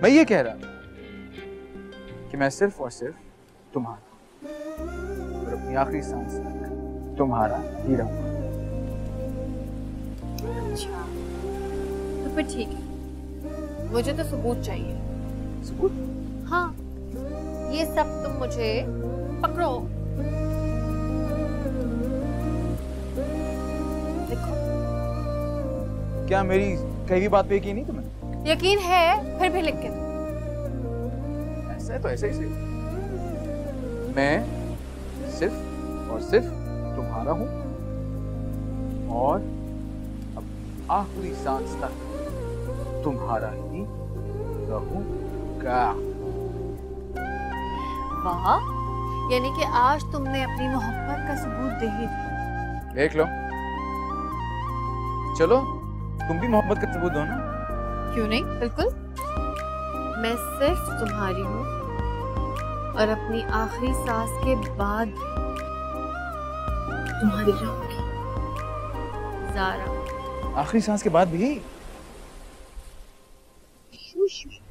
मैं ये कह रहा कि मैं सिर्फ और सिर्फ तुम्हारा और अपनी आखिरी सांस तक तुम्हारा ही रहूंगा। अच्छा तो फिर ठीक है, मुझे तो सबूत चाहिए। सबूत? हाँ, ये सब तुम मुझे पकड़ो, देखो। क्या मेरी कही भी बात पे यकीन नहीं तुम्हें? यकीन है, फिर भी लेकिन ऐसा है तो ऐसा ही सही। मैं सिर्फ और सिर्फ तुम्हारा हूं और अब आखिरी सांस तक तुम्हारा ही रहूंगा। वाह, यानी कि आज तुमने अपनी मोहब्बत का सबूत दे ही दिया। देख लो, चलो तुम भी मोहब्बत का सबूत दो ना। क्यों नहीं, बिल्कुल। मैं सिर्फ तुम्हारी हूँ और अपनी आखिरी सांस के बाद तुम्हारी रहूंगी। ज़ारा। आखिरी सांस के बाद भी?